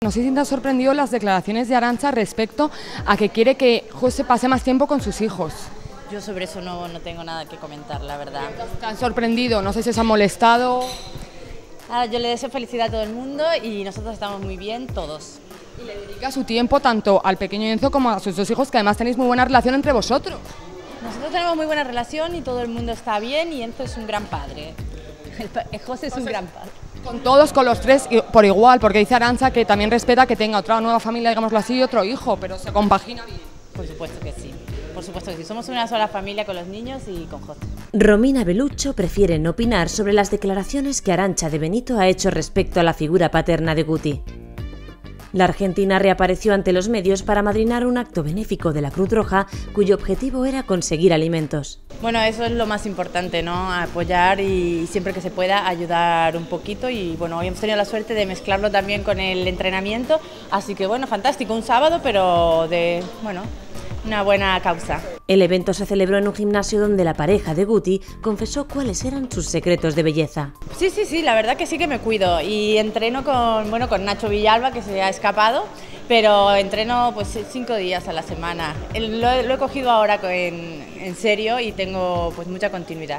No sé si te han sorprendido las declaraciones de Arantxa respecto a que quiere que José pase más tiempo con sus hijos. Yo sobre eso no tengo nada que comentar, la verdad. ¿Te han sorprendido? No sé si se ha molestado. Yo le deseo felicidad a todo el mundo y nosotros estamos muy bien, todos. Y le dedica su tiempo tanto al pequeño Enzo como a sus dos hijos, que además tenéis muy buena relación entre vosotros. Nosotros tenemos muy buena relación y todo el mundo está bien y Enzo es un gran padre. José es un gran padre. Con todos, con los tres, por igual, porque dice Arantxa que también respeta que tenga otra nueva familia, digámoslo así, y otro hijo, pero se compagina bien. Por supuesto que sí, por supuesto que sí. Somos una sola familia con los niños y con José. Romina Belluccio prefiere no opinar sobre las declaraciones que Arantxa de Benito ha hecho respecto a la figura paterna de Guti. La argentina reapareció ante los medios para amadrinar un acto benéfico de la Cruz Roja, cuyo objetivo era conseguir alimentos. Bueno, eso es lo más importante, ¿no? Apoyar y siempre que se pueda ayudar un poquito y bueno, hoy hemos tenido la suerte de mezclarlo también con el entrenamiento, así que bueno, fantástico, un sábado, pero de, bueno, una buena causa. El evento se celebró en un gimnasio donde la pareja de Guti confesó cuáles eran sus secretos de belleza. Sí, la verdad que sí que me cuido y entreno con Nacho Villalba, que se ha escapado, pero entreno pues 5 días a la semana. Lo he cogido ahora en serio y tengo pues mucha continuidad.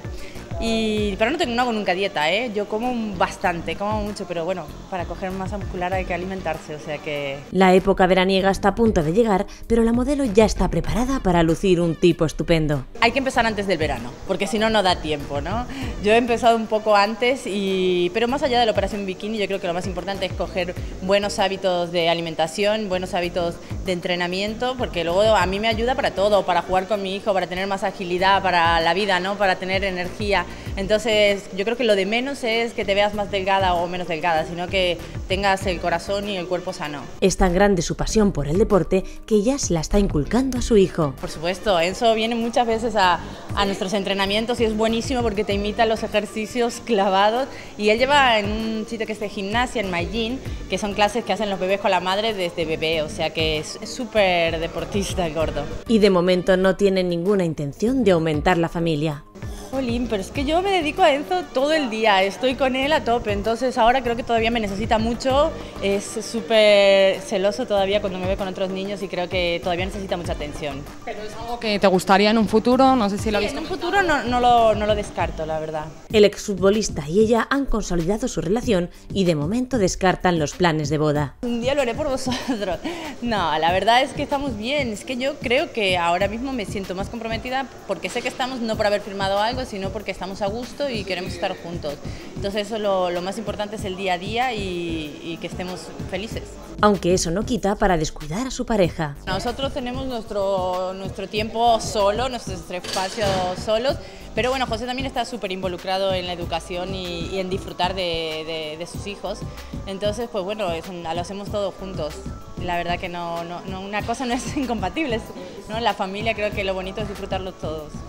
Pero no hago nunca dieta, ¿eh? Yo como bastante, como mucho, pero bueno, para coger masa muscular hay que alimentarse, o sea que... La época veraniega está a punto de llegar, pero la modelo ya está preparada para lucir un tipo estupendo. Hay que empezar antes del verano, porque si no, no da tiempo, ¿no? Yo he empezado un poco antes, pero más allá de la operación bikini, yo creo que lo más importante es coger buenos hábitos de alimentación, buenos hábitos de entrenamiento, porque luego a mí me ayuda para todo, para jugar con mi hijo, para tener más agilidad, para la vida, ¿no? Para tener energía. Entonces yo creo que lo de menos es que te veas más delgada o menos delgada, sino que tengas el corazón y el cuerpo sano. Es tan grande su pasión por el deporte que ya se la está inculcando a su hijo. Por supuesto, Enzo viene muchas veces a nuestros entrenamientos y es buenísimo porque te imita los ejercicios clavados y él lleva en un sitio que es de gimnasia en Medellín, que son clases que hacen los bebés con la madre desde bebé, o sea que es súper deportista el gordo. Y de momento no tiene ninguna intención de aumentar la familia. Jolín, pero es que yo me dedico a Enzo todo el día, estoy con él a tope, entonces ahora creo que todavía me necesita mucho, es súper celoso todavía cuando me ve con otros niños y creo que todavía necesita mucha atención. ¿Pero es algo que te gustaría en un futuro? No sé si lo en un futuro no lo descarto, la verdad. El exfutbolista y ella han consolidado su relación y de momento descartan los planes de boda. Un día lo haré por vosotros. No, la verdad es que estamos bien, es que yo creo que ahora mismo me siento más comprometida porque sé que estamos no por haber firmado algo, sino porque estamos a gusto y queremos estar juntos. Entonces eso lo más importante es el día a día y que estemos felices. Aunque eso no quita para descuidar a su pareja. Nosotros tenemos nuestro tiempo solo, nuestro espacio solos, pero bueno, José también está súper involucrado en la educación y en disfrutar de sus hijos. Entonces, pues bueno, lo hacemos todos juntos. La verdad que no, una cosa no es incompatible, ¿no? La familia creo que lo bonito es disfrutarlo todos.